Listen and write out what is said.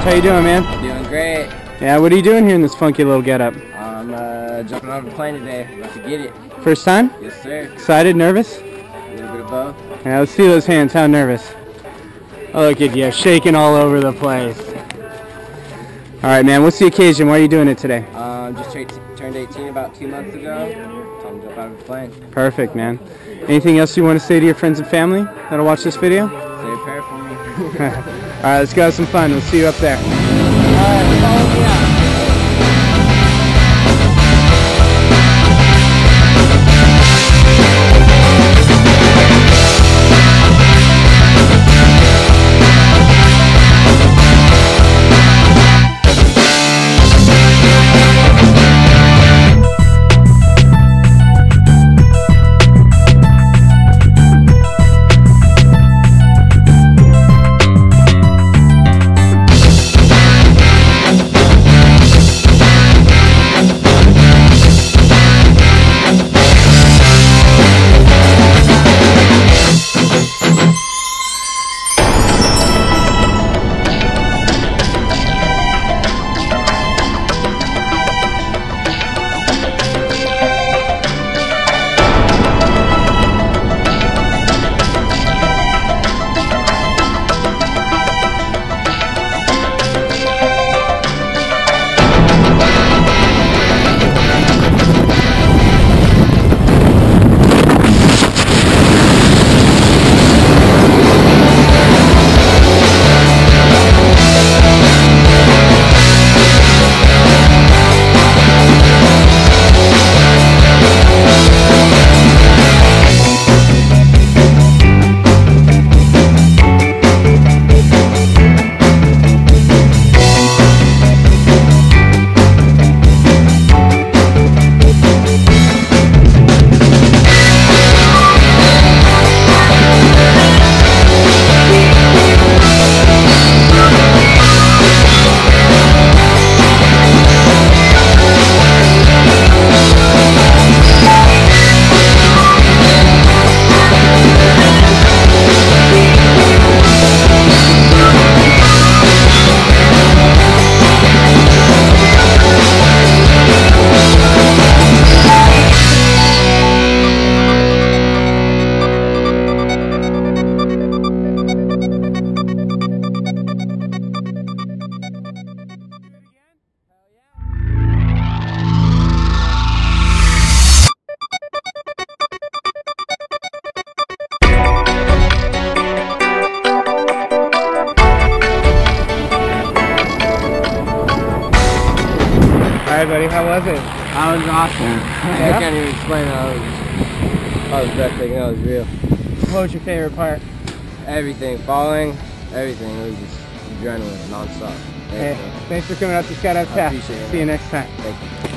How you doing, man? Doing great. Yeah, what are you doing here in this funky little getup? I'm jumping on the plane today. About to get it. First time? Yes, sir. Excited? Nervous? A little bit of both. Yeah, let's see those hands. How nervous? Oh, look at you, shaking all over the place. All right, man. What's the occasion? Why are you doing it today? Just turned 18 about 2 months ago. Time to jump out of the plane. Perfect, man. Anything else you want to say to your friends and family that'll watch this video? Say a prayer for me. All right, let's go have some fun. We'll see you up there. All right, follow me out. All right, buddy. How was it? That was awesome. I can't even explain it. That was breathtaking. That was real. What was your favorite part? Everything. Falling. Everything. It was just adrenaline non-stop. Hey, thanks for coming out to Skydive Taft. Appreciate it. See you next time. Thank you.